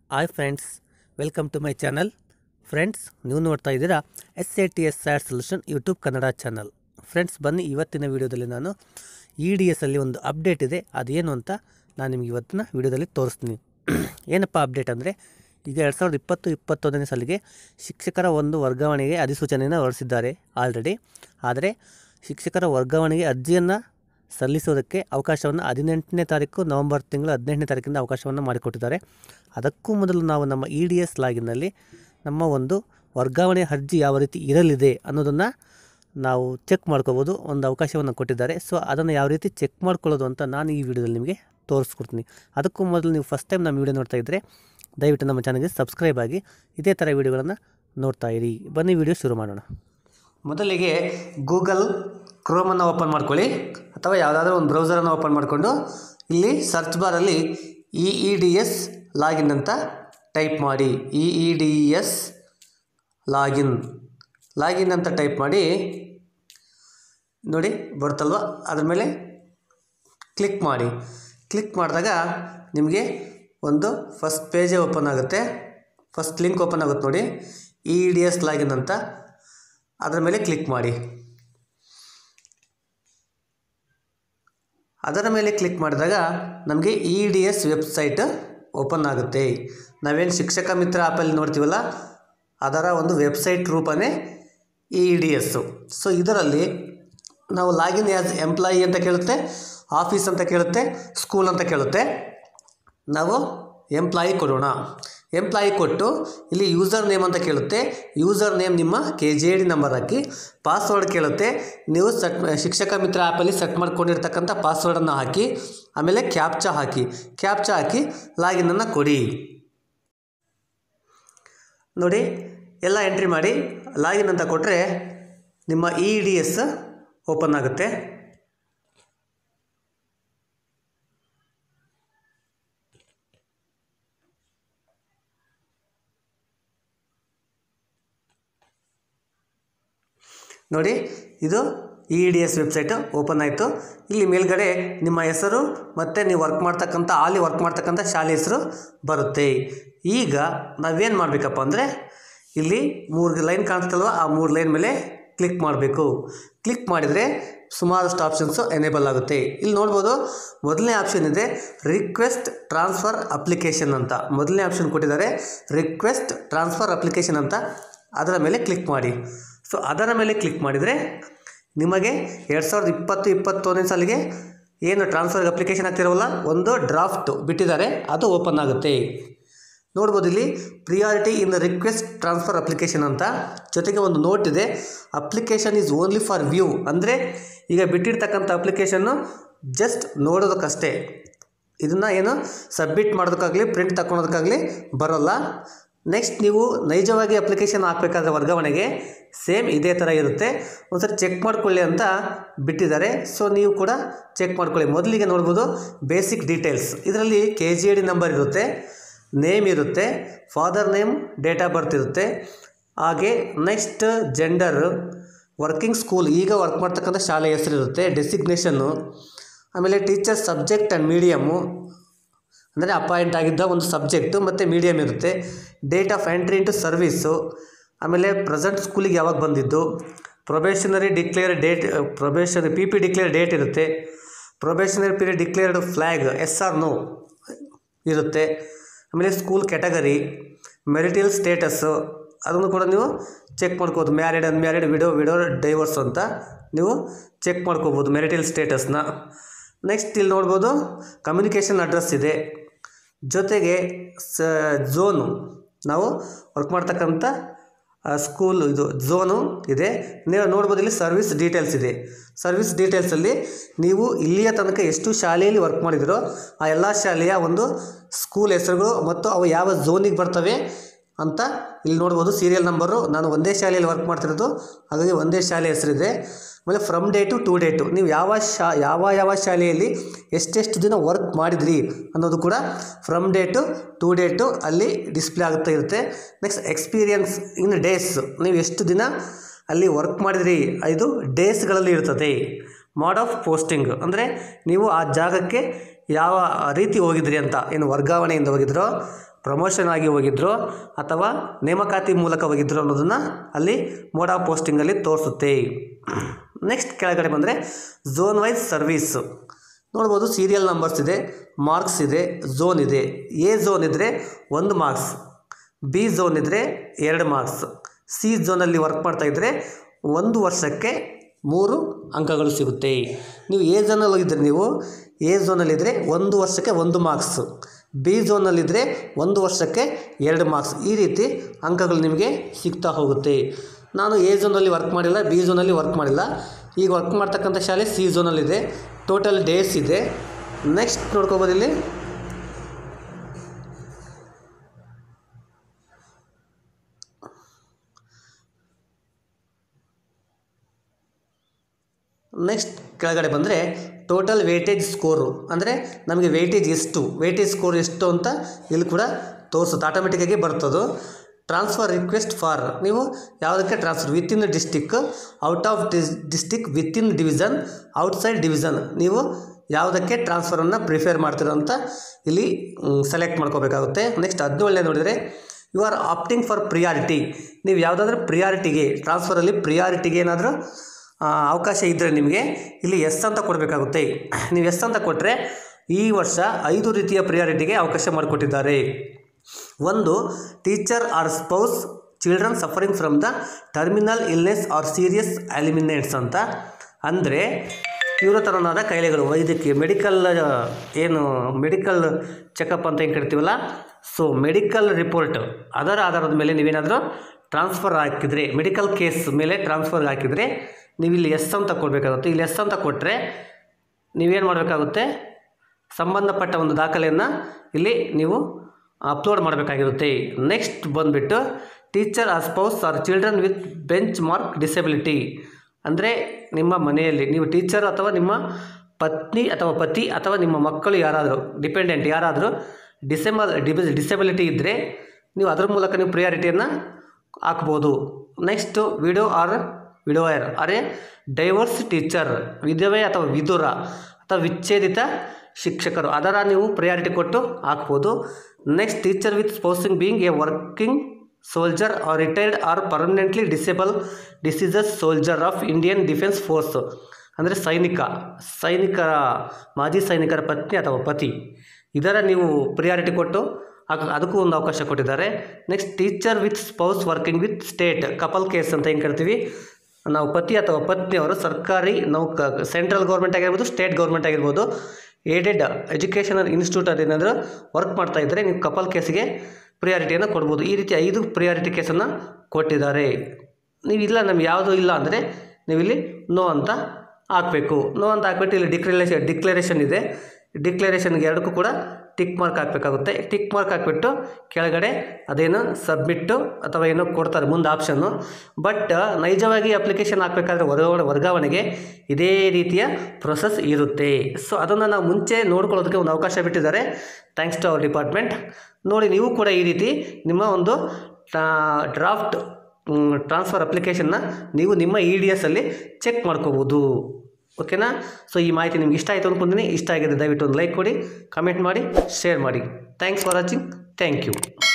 Hi friends, welcome to my channel. Friends, ನೀವು ನೋಡ್ತಾ ಇದ್ದೀರಾ SATS SAT solution YouTube Kannada channel. Friends, ಬನ್ನಿ ಇವತ್ತಿನ ವೀಡಿಯೋದಲ್ಲಿ ನಾನು EEDS ಅಲ್ಲಿ ಒಂದು ಅಪ್ಡೇಟ್ ಇದೆ, ಅದೇನು ಅಂತ ನಾನು ನಿಮಗೆ ಇವತ್ತಿನ ವೀಡಿಯೋದಲ್ಲಿ ತೋರಿಸ್ತೀನಿ. ಏನಪ್ಪ ಅಪ್ಡೇಟ್ ಅಂದರೆ, ಈಗ 2020-21ನೇ ಸಾಲಿಗೆ ಶಿಕ್ಷಕರ ಒಂದು ವರ್ಗಾವಣೆಗೆ ಅಧಿಸೂಚನೆಯನ್ನು ಹೊರಡಿಸಿದ್ದಾರೆ ಆಲ್ರೆಡಿ. ಆದರೆ ಶಿಕ್ಷಕರ ವರ್ಗಾವಣೆಗೆ ಅರ್ಜಿಯನ್ನು ಸಲ್ಲಿಸೋದಕ್ಕೆ ಅವಕಾಶವನ್ನು 18ನೇ ತಾರೀಕು ನವಂಬರ್ ತಿಂಗಳು 18ನೇ ತಾರೀಕಿಂದ ಅವಕಾಶವನ್ನು ಮಾಡಿಕೊಟ್ಟಿದ್ದಾರೆ. ಅದಕ್ಕೂ ಮೊದಲು ನಾವು ನಮ್ಮ EEDS ಲಾಗಿನ್ನಲ್ಲಿ ನಮ್ಮ ಒಂದು ವರ್ಗಾವಣೆ ಅರ್ಜಿ ಯಾವ ರೀತಿ ಇರಲಿದೆ ಅನ್ನೋದನ್ನು ನಾವು ಚೆಕ್ ಮಾಡ್ಕೋಬೋದು. ಒಂದು ಅವಕಾಶವನ್ನು ಕೊಟ್ಟಿದ್ದಾರೆ. ಸೊ ಅದನ್ನು ಯಾವ ರೀತಿ ಚೆಕ್ ಮಾಡ್ಕೊಳ್ಳೋದು ಅಂತ ನಾನು ಈ ವಿಡಿಯೋದಲ್ಲಿ ನಿಮಗೆ ತೋರಿಸ್ಕೊಡ್ತೀನಿ. ಅದಕ್ಕೂ ಮೊದಲು ನೀವು ಫಸ್ಟ್ ಟೈಮ್ ನಮ್ಮ ವಿಡಿಯೋ ನೋಡ್ತಾ ಇದ್ದರೆ ದಯವಿಟ್ಟು ನಮ್ಮ ಚಾನಲ್ಗೆ ಸಬ್ಸ್ಕ್ರೈಬ್ ಆಗಿ ಇದೇ ಥರ ವಿಡಿಯೋಗಳನ್ನು ನೋಡ್ತಾ ಇರಿ. ಬನ್ನಿ ವಿಡಿಯೋ ಶುರು ಮಾಡೋಣ. ಮೊದಲಿಗೆ ಗೂಗಲ್ ಕ್ರೋಮನ್ನು ಓಪನ್ ಮಾಡ್ಕೊಳ್ಳಿ, ಅಥವಾ ಯಾವುದಾದ್ರೂ ಒಂದು ಬ್ರೌಸರನ್ನು ಓಪನ್ ಮಾಡಿಕೊಂಡು ಇಲ್ಲಿ ಸರ್ಚ್ ಬಾರಲ್ಲಿ EEDS ಲಾಗಿನ್ ಅಂತ ಟೈಪ್ ಮಾಡಿ. EEDS ಲಾಗಿನ್ ಅಂತ ಟೈಪ್ ಮಾಡಿ ನೋಡಿ, ಬರುತ್ತಲ್ವ, ಅದ್ರ ಮೇಲೆ ಕ್ಲಿಕ್ ಮಾಡಿ. ಕ್ಲಿಕ್ ಮಾಡಿದಾಗ ನಿಮಗೆ ಒಂದು ಫಸ್ಟ್ ಪೇಜೇ ಓಪನ್ ಆಗುತ್ತೆ. ಫಸ್ಟ್ ಲಿಂಕ್ ಓಪನ್ ಆಗುತ್ತೆ ನೋಡಿ, EEDS ಲಾಗಿನ್ ಅಂತ. ಅದರ ಮೇಲೆ ಕ್ಲಿಕ್ ಮಾಡಿ. ಅದರ ಮೇಲೆ ಕ್ಲಿಕ್ ಮಾಡಿದಾಗ ನಮಗೆ EEDS ವೆಬ್ಸೈಟ್ ಓಪನ್ ಆಗುತ್ತೆ. ನಾವೇನು ಶಿಕ್ಷಕ ಮಿತ್ರ ಆ್ಯಪಲ್ಲಿ ನೋಡ್ತೀವಲ್ಲ, ಅದರ ಒಂದು ವೆಬ್ಸೈಟ್ ರೂಪನೇ EEDS. ಸೊ ಇದರಲ್ಲಿ ನಾವು ಲಾಗಿನ್ ಆ್ಯಸ್ ಎಂಪ್ಲಾಯಿ ಅಂತ ಕೇಳುತ್ತೆ, ಆಫೀಸ್ ಅಂತ ಕೇಳುತ್ತೆ, ಸ್ಕೂಲ್ ಅಂತ ಕೇಳುತ್ತೆ. ನಾವು ಎಂಪ್ಲಾಯಿ ಕೊಡೋಣ. ಎಂಪ್ಲಾಯಿ ಕೊಟ್ಟು ಇಲ್ಲಿ ಯೂಸರ್ ನೇಮ್ ಅಂತ ಕೇಳುತ್ತೆ. ಯೂಸರ್ ನೇಮ್ ನಿಮ್ಮ KJD ನಂಬರ್ ಹಾಕಿ. ಪಾಸ್ವರ್ಡ್ ಕೇಳುತ್ತೆ. ನೀವು ಶಿಕ್ಷಕ ಮಿತ್ರ ಆ್ಯಪಲ್ಲಿ ಸೆಟ್ ಮಾಡ್ಕೊಂಡಿರ್ತಕ್ಕಂಥ ಪಾಸ್ವರ್ಡನ್ನು ಹಾಕಿ. ಆಮೇಲೆ ಕ್ಯಾಪ್ಚಾ ಹಾಕಿ ಲಾಗಿನನ್ನು ಕೊಡಿ. ನೋಡಿ, ಎಲ್ಲ ಎಂಟ್ರಿ ಮಾಡಿ ಲಾಗಿನ್ ಅಂತ ಕೊಟ್ಟರೆ ನಿಮ್ಮ EEDS ಓಪನ್ ಆಗುತ್ತೆ. ನೋಡಿ, ಇದು EEDS ವೆಬ್ಸೈಟು ಓಪನ್ ಆಯಿತು. ಇಲ್ಲಿ ಮೇಲ್ಗಡೆ ನಿಮ್ಮ ಹೆಸರು ಮತ್ತು ನೀವು ವರ್ಕ್ ಮಾಡ್ತಕ್ಕಂಥ ಶಾಲೆ ಹೆಸರು ಬರುತ್ತೆ. ಈಗ ನಾವೇನು ಮಾಡಬೇಕಪ್ಪ ಅಂದರೆ, ಇಲ್ಲಿ 3 ಲೈನ್ ಕಾಣಿಸ್ತಲ್ವ, ಆ 3 ಲೈನ್ ಮೇಲೆ ಕ್ಲಿಕ್ ಮಾಡಬೇಕು. ಕ್ಲಿಕ್ ಮಾಡಿದರೆ ಸುಮಾರಷ್ಟು ಆಪ್ಷನ್ಸು ಎನೇಬಲ್ ಆಗುತ್ತೆ. ಇಲ್ಲಿ ನೋಡ್ಬೋದು, ಮೊದಲನೇ ಆಪ್ಷನ್ ಇದೆ ರಿಕ್ವೆಸ್ಟ್ ಟ್ರಾನ್ಸ್ಫರ್ ಅಪ್ಲಿಕೇಶನ್ ಅಂತ. ಮೊದಲನೇ ಆಪ್ಷನ್ ಕೊಟ್ಟಿದ್ದಾರೆ ರಿಕ್ವೆಸ್ಟ್ ಟ್ರಾನ್ಸ್ಫರ್ ಅಪ್ಲಿಕೇಶನ್ ಅಂತ. ಅದರ ಮೇಲೆ ಕ್ಲಿಕ್ ಮಾಡಿ. ಸೊ ಅದರ ಮೇಲೆ ಕ್ಲಿಕ್ ಮಾಡಿದರೆ ನಿಮಗೆ 2020-21ನೇ ಸಾಲಿಗೆ ಏನು ಟ್ರಾನ್ಸ್ಫರ್ ಅಪ್ಲಿಕೇಶನ್ ಆಗ್ತಿರೋಲ್ಲ, ಒಂದು ಡ್ರಾಫ್ಟ್ ಬಿಟ್ಟಿದ್ದಾರೆ, ಅದು ಓಪನ್ ಆಗುತ್ತೆ. ನೋಡ್ಬೋದು, ಇಲ್ಲಿ priority in the request transfer application ಅಂತ, ಜೊತೆಗೆ ಒಂದು ನೋಟ್ ಇದೆ, application is only for view. ಅಂದರೆ ಈಗ ಬಿಟ್ಟಿರ್ತಕ್ಕಂಥ ಅಪ್ಲಿಕೇಶನ್ನು ಜಸ್ಟ್ ನೋಡೋದಕ್ಕಷ್ಟೇ. ಇದನ್ನು ಏನು ಸಬ್ಮಿಟ್ ಮಾಡೋದಕ್ಕಾಗಲಿ ಪ್ರಿಂಟ್ ತಗೊಳೋದಕ್ಕಾಗಲಿ ಬರೋಲ್ಲ. ನೆಕ್ಸ್ಟ್ ನೀವು ನೈಜವಾಗಿ ಅಪ್ಲಿಕೇಶನ್ ಹಾಕಬೇಕಾದ್ರೆ ವರ್ಗಾವಣೆಗೆ ಸೇಮ್ ಇದೇ ಥರ ಇರುತ್ತೆ. ಒಂದ್ಸರಿ ಚೆಕ್ ಮಾಡ್ಕೊಳ್ಳಿ ಅಂತ ಬಿಟ್ಟಿದ್ದಾರೆ. ಸೊ ನೀವು ಕೂಡ ಚೆಕ್ ಮಾಡ್ಕೊಳ್ಳಿ. ಮೊದಲಿಗೆ ನೋಡ್ಬೋದು ಬೇಸಿಕ್ ಡೀಟೇಲ್ಸ್. ಇದರಲ್ಲಿ KJD ನಂಬರ್ ಇರುತ್ತೆ, ನೇಮ್ ಇರುತ್ತೆ, father name, date of birth ಇರುತ್ತೆ. ಹಾಗೆ ನೆಕ್ಸ್ಟ್ ಜೆಂಡರ್, ವರ್ಕಿಂಗ್ ಸ್ಕೂಲ್, ಈಗ ವರ್ಕ್ ಮಾಡ್ತಕ್ಕಂಥ ಶಾಲೆ ಹೆಸರು ಇರುತ್ತೆ, ಡೆಸಿಗ್ನೇಷನ್ನು, ಆಮೇಲೆ ಟೀಚರ್ ಸಬ್ಜೆಕ್ಟ್ ಆ್ಯಂಡ್ ಮೀಡಿಯಮ್ಮು, ಅಂದರೆ ಅಪಾಯಿಂಟ್ ಆಗಿದ್ದ ಒಂದು ಸಬ್ಜೆಕ್ಟು ಮತ್ತು ಮೀಡಿಯಮ್ ಇರುತ್ತೆ. Date of entry into service, ಆಮೇಲೆ ಪ್ರೆಸೆಂಟ್ ಸ್ಕೂಲಿಗೆ ಯಾವಾಗ ಬಂದಿದ್ದು, ಪ್ರೊಬೇಷನರಿ PP ಡಿಕ್ಲೇರ್ ಡೇಟ್ ಇರುತ್ತೆ, probationary period declared flag S R no ಇರುತ್ತೆ. ಆಮೇಲೆ ಸ್ಕೂಲ್ ಕ್ಯಾಟಗರಿ, ಮೆರಿಟಲ್ ಸ್ಟೇಟಸ್ಸು, ಅದನ್ನು ಕೂಡ ನೀವು ಚೆಕ್ ಮಾಡ್ಕೋಬೋದು. ಮ್ಯಾರಿಡ್, ಅನ್ಮ್ಯಾರಿಡ್, ವಿಡೋ ಡೈವರ್ಸ್ ಅಂತ ನೀವು ಚೆಕ್ ಮಾಡ್ಕೋಬೋದು ಮೆರಿಟಲ್ ಸ್ಟೇಟಸ್ನ. ನೆಕ್ಸ್ಟ್ ಇಲ್ಲಿ ನೋಡ್ಬೋದು ಕಮ್ಯುನಿಕೇಷನ್ ಅಡ್ರೆಸ್ ಇದೆ, ಜೊತೆಗೆ ಝೋನು, ನಾವು ವರ್ಕ್ ಮಾಡ್ತಕ್ಕಂಥ ಸ್ಕೂಲ್ ಇದು ಝೋನು ಇದೆ. ನೀವು ನೋಡ್ಬೋದು ಇಲ್ಲಿ ಸರ್ವಿಸ್ ಡೀಟೇಲ್ಸ್ ಇದೆ. ಸರ್ವಿಸ್ ಡೀಟೇಲ್ಸಲ್ಲಿ ನೀವು ಇಲ್ಲಿಯ ತನಕ ಎಷ್ಟು ಶಾಲೆಯಲ್ಲಿ ವರ್ಕ್ ಮಾಡಿದಿರೋ ಆ ಎಲ್ಲ ಶಾಲೆಯ ಒಂದು ಸ್ಕೂಲ್ ಹೆಸರುಗಳು ಮತ್ತು ಅವು ಯಾವ ಝೋನಿಗೆ ಬರ್ತವೆ ಅಂತ ಇಲ್ಲಿ ನೋಡ್ಬೋದು. ಸೀರಿಯಲ್ ನಂಬರು, ನಾನು ಒಂದೇ ಶಾಲೆಯಲ್ಲಿ ವರ್ಕ್ ಮಾಡ್ತಿರೋದು, ಹಾಗಾಗಿ ಒಂದೇ ಶಾಲೆ ಹೆಸರಿದೆ. ಆಮೇಲೆ ಫ್ರಮ್ ಡೇಟು ಟು ಡೇಟು, ನೀವು ಯಾವ ಶಾಲೆಯಲ್ಲಿ ಎಷ್ಟೆಷ್ಟು ದಿನ ವರ್ಕ್ ಮಾಡಿದ್ರಿ ಅನ್ನೋದು ಕೂಡ ಫ್ರಮ್ ಡೇಟು ಟು ಡೇಟು ಅಲ್ಲಿ ಡಿಸ್ಪ್ಲೇ ಆಗುತ್ತಾ ಇರುತ್ತೆ. ನೆಕ್ಸ್ಟ್ ಎಕ್ಸ್ಪೀರಿಯನ್ಸ್ ಇನ್ ಡೇಸ್, ನೀವು ಎಷ್ಟು ದಿನ ಅಲ್ಲಿ ವರ್ಕ್ ಮಾಡಿದ್ರಿ ಇದು ಡೇಸ್ಗಳಲ್ಲಿ ಇರ್ತದೆ. ಮೋಡ್ ಆಫ್ ಪೋಸ್ಟಿಂಗ್, ಅಂದರೆ ನೀವು ಆ ಜಾಗಕ್ಕೆ ಯಾವ ರೀತಿ ಹೋಗಿದ್ರಿ ಅಂತ, ಏನು ವರ್ಗಾವಣೆಯಿಂದ ಹೋಗಿದ್ರೋ, ಪ್ರಮೋಷನ್ ಆಗಿ ಹೋಗಿದ್ರು ಅಥವಾ ನೇಮಕಾತಿ ಮೂಲಕ ಹೋಗಿದ್ರು ಅನ್ನೋದನ್ನು ಅಲ್ಲಿ ಮೋಡ್ ಆಫ್ ಪೋಸ್ಟಿಂಗಲ್ಲಿ ತೋರಿಸುತ್ತೆ. ನೆಕ್ಸ್ಟ್ ಕೆಳಗಡೆ ಬಂದರೆ ಝೋನ್ ವೈಸ್ ಸರ್ವೀಸ್ ನೋಡ್ಬೋದು. ಸೀರಿಯಲ್ ನಂಬರ್ಸ್ ಇದೆ, ಮಾರ್ಕ್ಸ್ ಇದೆ, ಝೋನ್ ಇದೆ. ಎ ಝೋನ್ ಇದ್ದರೆ 1 ಮಾರ್ಕ್ಸ್, ಬಿ ಝೋನ್ ಇದ್ದರೆ 2 ಮಾರ್ಕ್ಸ್, ಸಿ ಝೋನಲ್ಲಿ ವರ್ಕ್ ಮಾಡ್ತಾಯಿದ್ರೆ 1 ವರ್ಷಕ್ಕೆ 3 ಅಂಕಗಳು ಸಿಗುತ್ತೆ. ನೀವು ಎ ಝೋನಲ್ಲಿ ಇದ್ದರೆ ನೀವು ಎ ಝೋನಲ್ಲಿದ್ದರೆ 1 ವರ್ಷಕ್ಕೆ 1 ಮಾರ್ಕ್ಸ್, ಬಿ ಝೋನಲ್ಲಿದ್ದರೆ 1 ವರ್ಷಕ್ಕೆ 2 ಮಾರ್ಕ್ಸ್, ಈ ರೀತಿ ಅಂಕಗಳು ನಿಮಗೆ ಸಿಗ್ತಾ ಹೋಗುತ್ತೆ. ನಾನು ಎ ಝೋನಲ್ಲಿ ವರ್ಕ್ ಮಾಡಿಲ್ಲ, ಬಿ ಝೋನಲ್ಲಿ ವರ್ಕ್ ಮಾಡಿಲ್ಲ. ಈಗ ವರ್ಕ್ ಮಾಡ್ತಕ್ಕಂಥ ಶಾಲೆ ಸಿ ಝೋನಲ್ಲಿದೆ. ಟೋಟಲ್ ಡೇಸ್ ಇದೆ. ನೆಕ್ಸ್ಟ್ ನೋಡ್ಕೊಬೋದು ಇಲ್ಲಿ ನೆಕ್ಸ್ಟ್ ಕೆಳಗಡೆ ಬಂದರೆ ಟೋಟಲ್ ವೇಟೇಜ್ ಸ್ಕೋರು, ಅಂದರೆ ನಮಗೆ ವೇಟೇಜ್ ಎಷ್ಟು, ವೇಟೇಜ್ ಸ್ಕೋರ್ ಎಷ್ಟು ಅಂತ ಇಲ್ಲಿ ಕೂಡ ತೋರಿಸುತ್ತೆ, ಆಟೋಮೆಟಿಕ್ಕಾಗಿ ಬರ್ತದೆ. ಟ್ರಾನ್ಸ್ಫರ್ ರಿಕ್ವೆಸ್ಟ್ ಫಾರ್, ನೀವು ಯಾವುದಕ್ಕೆ transfer, within district, out of district, within division, outside division, ನೀವು ಯಾವುದಕ್ಕೆ ಟ್ರಾನ್ಸ್ಫರನ್ನು ಪ್ರಿಫೇರ್ ಮಾಡ್ತೀರೋ ಅಂತ ಇಲ್ಲಿ ಸೆಲೆಕ್ಟ್ ಮಾಡ್ಕೋಬೇಕಾಗುತ್ತೆ. ನೆಕ್ಸ್ಟ್ 17 ನೋಡಿದರೆ you are opting for priority, ನೀವು ಯಾವುದಾದ್ರೂ ಪ್ರಿಯಾರಿಟಿಗೆ ಟ್ರಾನ್ಸ್ಫರಲ್ಲಿ ಪ್ರಿಯಾರಿಟಿಗೆ ಏನಾದರೂ ಅವಕಾಶ ಇದ್ದರೆ ನಿಮಗೆ ಇಲ್ಲಿ ಎಸ್ ಅಂತ ಕೊಡಬೇಕಾಗುತ್ತೆ. ನೀವು ಎಸ್ ಅಂತ ಕೊಟ್ಟರೆ ಈ ವರ್ಷ 5 ರೀತಿಯ ಪ್ರಿಯಾರಿಟಿಗೆ ಅವಕಾಶ ಮಾಡಿಕೊಟ್ಟಿದ್ದಾರೆ. 1 teacher or spouse children suffering from the terminal illness or serious ailments ಅಂತ, ಅಂದರೆ ತೀವ್ರತರನಾದ ಕಾಯಿಲೆಗಳು, ವೈದ್ಯಕೀಯ ಮೆಡಿಕಲ್ ಏನು ಮೆಡಿಕಲ್ ಚೆಕಪ್ ಅಂತ ಏನು ಕರಿತೀವಲ್ಲ, ಸೊ ಮೆಡಿಕಲ್ ರಿಪೋರ್ಟ್ ಅದರ ಆಧಾರದ ಮೇಲೆ ನೀವೇನಾದರೂ ಟ್ರಾನ್ಸ್ಫರ್ ಹಾಕಿದರೆ, ಮೆಡಿಕಲ್ ಕೇಸ್ ಮೇಲೆ ಟ್ರಾನ್ಸ್ಫರ್ ಹಾಕಿದರೆ ನೀವು ಇಲ್ಲಿ ಎಸ್ ಅಂತ ಕೊಡಬೇಕಾಗುತ್ತೆ. ಇಲ್ಲಿ ಎಸ್ ಅಂತ ಕೊಟ್ಟರೆ ನೀವೇನು ಮಾಡಬೇಕಾಗುತ್ತೆ, ಸಂಬಂಧಪಟ್ಟ ಒಂದು ದಾಖಲೆಯನ್ನು ಇಲ್ಲಿ ನೀವು ಅಪ್ಲೋಡ್ ಮಾಡಬೇಕಾಗಿರುತ್ತೆ. ನೆಕ್ಸ್ಟ್ ಬಂದುಬಿಟ್ಟು teacher or spouse or children with benchmark disability, ಅಂದರೆ ನಿಮ್ಮ ಮನೆಯಲ್ಲಿ ನೀವು ಟೀಚರ್ ಅಥವಾ ನಿಮ್ಮ ಪತ್ನಿ ಅಥವಾ ಪತಿ ಅಥವಾ ನಿಮ್ಮ ಮಕ್ಕಳು ಯಾರಾದರೂ ಡಿಪೆಂಡೆಂಟ್ ಯಾರಾದರೂ ಡಿಸೆಬಿಲಿಟಿ ಇದ್ದರೆ ನೀವು ಅದರ ಮೂಲಕ ನೀವು ಪ್ರಿಯಾರಿಟಿಯನ್ನು ಹಾಕ್ಬೋದು. ನೆಕ್ಸ್ಟು ವಿಡೋಯರ್ ಅರೆ ಡೈವರ್ಸ್ ಟೀಚರ್, ವಿಧವೆ ಅಥವಾ ವಿಧುರ ಅಥವಾ ವಿಚ್ಛೇದಿತ ಶಿಕ್ಷಕರು, ಅದರ ನೀವು ಪ್ರಿಯಾರಿಟಿ ಕೊಟ್ಟು ಹಾಕ್ಬೋದು. Next teacher with spousing being a working soldier or retired or permanently diseases soldier of Indian defence force, ಅಂದರೆ ಸೈನಿಕರ ಮಾಜಿ ಸೈನಿಕರ ಪತ್ನಿ ಅಥವಾ ಪತಿ, ಇದರ ನೀವು ಪ್ರಿಯಾರಿಟಿ ಕೊಟ್ಟು ಅದಕ್ಕೂ ಒಂದು ಅವಕಾಶ ಕೊಟ್ಟಿದ್ದಾರೆ. Next teacher with spouse working with state couple case ಅಂತ ಏನು ಕರಿತೀವಿ, ನಾವು ಪತಿ ಅಥವಾ ಪತ್ನಿಯವರು ಸರ್ಕಾರಿ ಸೆಂಟ್ರಲ್ ಗೌರ್ಮೆಂಟ್ ಆಗಿರ್ಬೋದು, ಸ್ಟೇಟ್ ಗೌರ್ಮೆಂಟ್ ಆಗಿರ್ಬೋದು, ಏಡೆಡ್ ಎಜುಕೇಷನಲ್ ಇನ್ಸ್ಟಿಟ್ಯೂಟ್ ಅದೇನಾದರೂ ವರ್ಕ್ ಮಾಡ್ತಾ ಇದ್ದರೆ ನೀವು ಕಪಲ್ ಕೇಸಿಗೆ ಪ್ರಿಯಾರಿಟಿಯನ್ನು ಕೊಡ್ಬೋದು. ಈ ರೀತಿ 5 ಪ್ರಿಯಾರಿಟಿ ಕೇಸನ್ನು ಕೊಟ್ಟಿದ್ದಾರೆ. ನೀವಿಲ್ಲ ನಮ್ಗೆ ಯಾವುದೂ ಇಲ್ಲ ಅಂದರೆ ನೀವಿಲ್ಲಿ ನೋ ಅಂತ ಹಾಕಬೇಕು. ನೋ ಅಂತ ಹಾಕ್ಬಿಟ್ಟು ಇಲ್ಲಿ ಡಿಕ್ಲರೇಷನ್ ಇದೆ, ಡಿಕ್ಲರೇಷನ್ಗೆ 2ಕ್ಕೂ ಕೂಡ ಟಿಕ್ ಮಾರ್ಕ್ ಹಾಕಬೇಕಾಗುತ್ತೆ. ಟಿಕ್ ಮಾರ್ಕ್ ಹಾಕ್ಬಿಟ್ಟು ಕೆಳಗಡೆ ಅದೇನು ಸಬ್ಮಿಟ್ಟು ಅಥವಾ ಏನೋ ಕೊಡ್ತಾರೆ ಮುಂದೆ ಆಪ್ಷನ್ನು. ಬಟ್ ನೈಜವಾಗಿ ಅಪ್ಲಿಕೇಶನ್ ಹಾಕಬೇಕಾದ್ರೆ ವರ್ಗಾವಣೆಗೆ ಇದೇ ರೀತಿಯ ಪ್ರೊಸೆಸ್ ಇರುತ್ತೆ. ಸೊ ಅದನ್ನು ನಾವು ಮುಂಚೆ ನೋಡ್ಕೊಳ್ಳೋದಕ್ಕೆ ಒಂದು ಅವಕಾಶ ಬಿಟ್ಟಿದ್ದಾರೆ, ಥ್ಯಾಂಕ್ಸ್ ಟು ಅವರ್ ಡಿಪಾರ್ಟ್ಮೆಂಟ್. ನೋಡಿ ನೀವು ಕೂಡ ಈ ರೀತಿ ನಿಮ್ಮ ಒಂದು ಡ್ರಾಫ್ಟ್ ಟ್ರಾನ್ಸ್ಫರ್ ಅಪ್ಲಿಕೇಶನ್ನ ನೀವು ನಿಮ್ಮ EEDS ಅಲ್ಲಿ ಚೆಕ್ ಮಾಡ್ಕೋಬೋದು. ಓಕೆನಾ? ಸೊ ಈ ಮಾಹಿತಿ ನಿಮ್ಗೆ ಇಷ್ಟ ಆಯಿತು ಅಂದ್ಕೊಂಡಿದ್ದೀನಿ. ಇಷ್ಟ ಆಗಿದೆ ದಯವಿಟ್ಟು ಒಂದು ಲೈಕ್ ಕೊಡಿ, ಕಮೆಂಟ್ ಮಾಡಿ, ಶೇರ್ ಮಾಡಿ. Thanks for watching. Thank you.